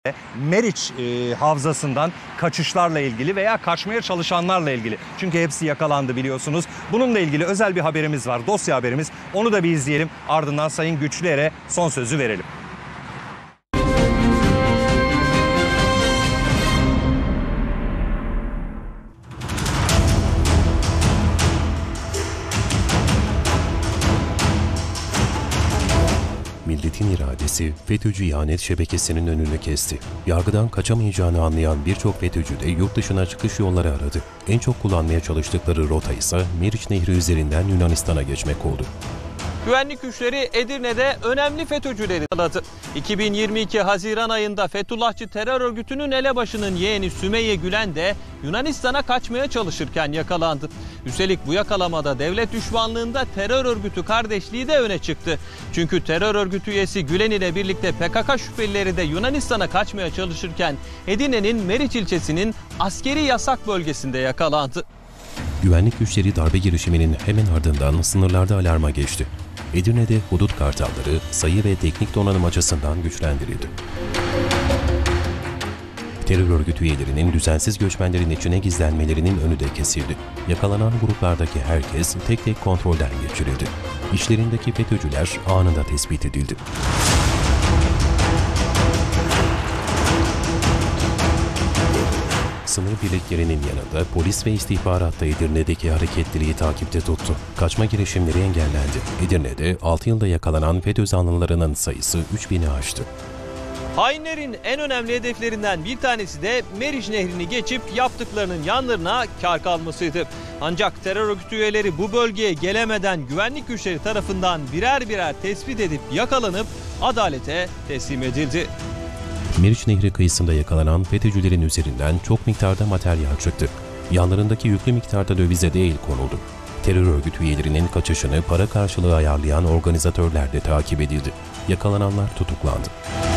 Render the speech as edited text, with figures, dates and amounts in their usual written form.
Meriç havzasından kaçışlarla ilgili veya kaçmaya çalışanlarla ilgili. Çünkü hepsi yakalandı biliyorsunuz. Bununla ilgili özel bir haberimiz var, dosya haberimiz. Onu da bir izleyelim. Ardından Sayın Güçlüer'e son sözü verelim. Milletin iradesi FETÖ'cü ihanet şebekesinin önünü kesti. Yargıdan kaçamayacağını anlayan birçok FETÖ'cü de yurt dışına çıkış yolları aradı. En çok kullanmaya çalıştıkları rota ise Meriç Nehri üzerinden Yunanistan'a geçmek oldu. Güvenlik güçleri Edirne'de önemli FETÖ'cüleri yakaladı. 2022 Haziran ayında Fethullahçı terör örgütünün elebaşının yeğeni Sümeyye Gülen de Yunanistan'a kaçmaya çalışırken yakalandı. Üstelik bu yakalamada devlet düşmanlığında terör örgütü kardeşliği de öne çıktı. Çünkü terör örgütü üyesi Gülen ile birlikte PKK şüphelileri de Yunanistan'a kaçmaya çalışırken Edirne'nin Meriç ilçesinin askeri yasak bölgesinde yakalandı. Güvenlik güçleri darbe girişiminin hemen ardından sınırlarda alarma geçti. Edirne'de hudut kartalları sayı ve teknik donanım açısından güçlendirildi. Terör örgütü üyelerinin düzensiz göçmenlerin içine gizlenmelerinin önü de kesildi. Yakalanan gruplardaki herkes tek tek kontrolden geçirildi. İçlerindeki FETÖ'cüler anında tespit edildi. Sınır birliklerinin yanında polis ve istihbarat da Edirne'deki hareketliliği takipte tuttu. Kaçma girişimleri engellendi. Edirne'de 6 yılda yakalanan FETÖ zanlılarının sayısı 3000'i aştı. Hainlerin en önemli hedeflerinden bir tanesi de Meriç Nehri'ni geçip yaptıklarının yanlarına kar kalmasıydı. Ancak terör örgütü üyeleri bu bölgeye gelemeden güvenlik güçleri tarafından birer birer tespit edip yakalanıp adalete teslim edildi. Meriç Nehri kıyısında yakalanan FETÖ'cülerin üzerinden çok miktarda materyal çıktı. Yanlarındaki yüklü miktarda dövize de el konuldu. Terör örgütü üyelerinin kaçışını para karşılığı ayarlayan organizatörler de takip edildi. Yakalananlar tutuklandı.